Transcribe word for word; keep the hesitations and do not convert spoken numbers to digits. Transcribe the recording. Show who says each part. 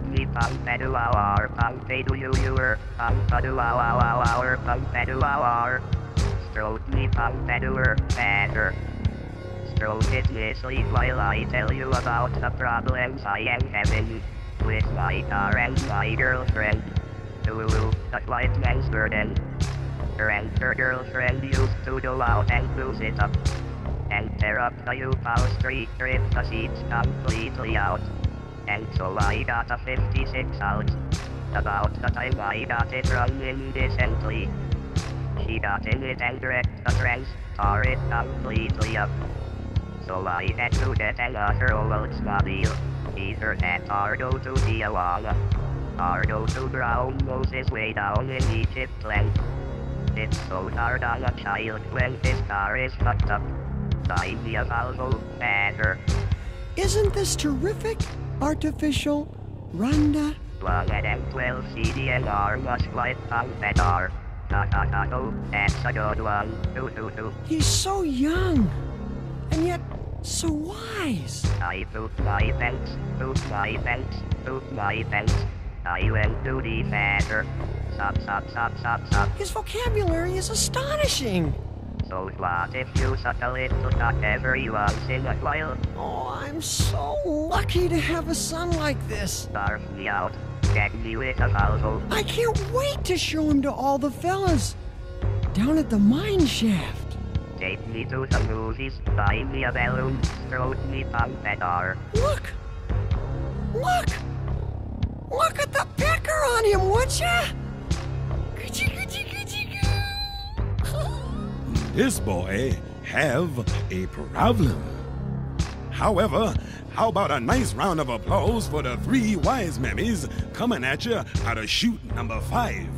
Speaker 1: me pang pedu our pang pedu you youer pang pedu our our pang pedu our stroke me pang peduer better. Stroke it lightly while I tell you about the problems I am having with my car and my girlfriend. Ooh, the white man's burden. Her and her girlfriend used to go out and cruise it up and tear up the U-Power street, rip the seats completely out. And so I got a fifty-six out. About the time I got it running decently, she got in it and wrecked the trans, tore it completely up. So I had to get another Oldsmobile, either that or go to Tijuana, or go to Brown Moses way down in Egypt land. It's so hard on a child when his car is fucked up. Buy me a Volvo better.
Speaker 2: Isn't this terrific? Artificial Rhonda?
Speaker 1: One and M twelve C D N R much like pang better. Ta ta ta oh, that's a good one. Doo doo doo.
Speaker 2: He's so young, and yet so wise.
Speaker 1: I took my pants, took my pants, took my pants. I went to the fair. Stop, stop, stop, stop, stop.
Speaker 2: His vocabulary is astonishing.
Speaker 1: So what if you suck a little cock every once in a while?
Speaker 2: Oh, I'm so lucky to have a son like this.
Speaker 1: Starve me out. Get me with a Volvo.
Speaker 2: I can't wait to show him to all the fellas down at the mine shaft.
Speaker 1: Take me to the movies, buy me a balloon, stroke me pang better.
Speaker 2: Look! Look! Look at the pecker on him, would ya?
Speaker 3: This boy have a problem. However, how about a nice round of applause for the three wise mammies coming at you out of chute number five?